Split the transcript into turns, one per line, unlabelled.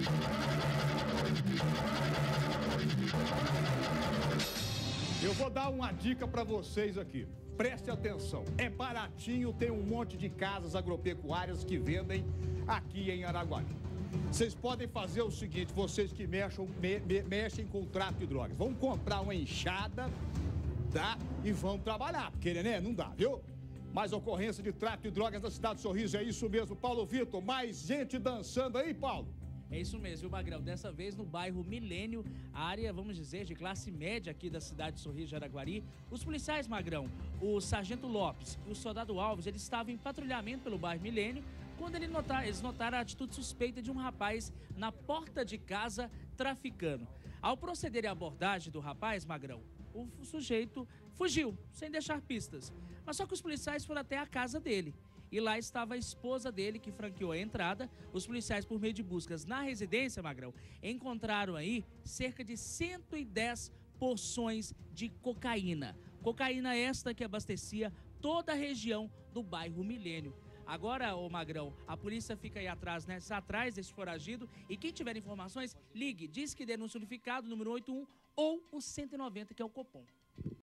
Eu vou dar uma dica para vocês aqui. Preste atenção. É baratinho, tem um monte de casas agropecuárias que vendem aqui em Araguari. Vocês podem fazer o seguinte, vocês que mexem com o tráfico de drogas. Vão comprar uma enxada, tá? E vão trabalhar, porque, né, não dá, viu? Mais ocorrência de tráfico de drogas na cidade de Sorriso, é isso mesmo, Paulo Vitor. Mais gente dançando aí, Paulo?
É isso mesmo, viu, Magrão? Dessa vez no bairro Milênio, área, vamos dizer, de classe média aqui da cidade de Sorriso de Araguari. Os policiais, Magrão, o Sargento Lopes e o Soldado Alves, eles estavam em patrulhamento pelo bairro Milênio quando eles notaram a atitude suspeita de um rapaz na porta de casa traficando. Ao proceder à abordagem do rapaz, Magrão, o sujeito fugiu, sem deixar pistas. Mas só que os policiais foram até a casa dele. E lá estava a esposa dele, que franqueou a entrada. Os policiais, por meio de buscas na residência, Magrão, encontraram aí cerca de 110 porções de cocaína. Cocaína esta que abastecia toda a região do bairro Milênio. Agora, ô Magrão, a polícia fica aí atrás, né? Atrás desse foragido. E quem tiver informações, ligue, diz que denúncia unificado, número 81, ou o 190, que é o Copom.